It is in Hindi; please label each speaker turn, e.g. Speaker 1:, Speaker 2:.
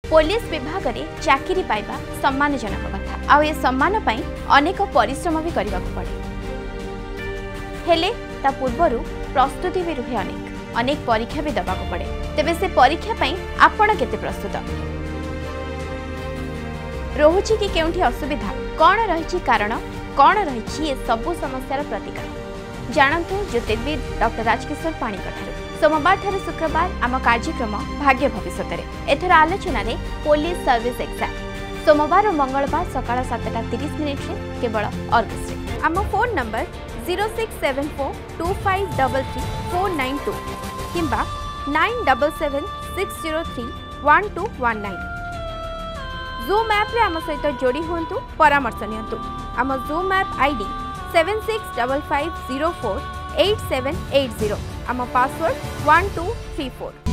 Speaker 1: पुलिस विभाग में चाकरी पाइबा सम्मानजनक कथा आ ए सम्मान पाई अनेक परिश्रम भी करने पड़े हेले ता पूर्वरु प्रस्तुति भी रुहे अनेक परीक्षा भी दबाक पड़े तेबे से परीक्षा पाई आपण केते प्रस्तुत रोहुची कि केउठी असुविधा कौन रही कारण कौन रही सबु समस्यार प्रतिकार जानतु ज्योतिर्विद डॉक्टर राजकिशोर पाणीकर सोमवार ठारू शुक्रवार आम कार्यक्रम भाग्य भविष्य एथर आलोचना रे पुलिस सर्विस एग्जाम सोमवार और मंगलवार सकाळ 7:30 केवल अर्गस आम फोन नंबर 06742533 किंबा 9776031219 जूम ऐप रे आम सहित जोड़ी हुंतु परामर्श नियंतु आम जूम ऐप आईडी 7655048780 आम पासवर्ड 1234।